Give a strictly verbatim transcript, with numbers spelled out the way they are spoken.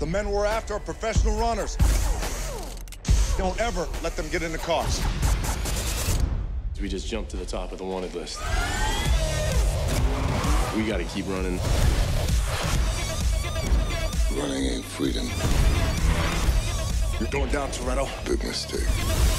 The men we're after are professional runners. Don't ever let them get in the cars. We just jumped to the top of the wanted list. We gotta keep running. Running ain't freedom. You're going down, Toretto. Big mistake.